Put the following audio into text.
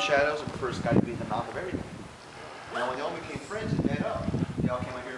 shadows or prefers a guy to be in the mouth of everything. Now when they all became friends and met up, they all came out here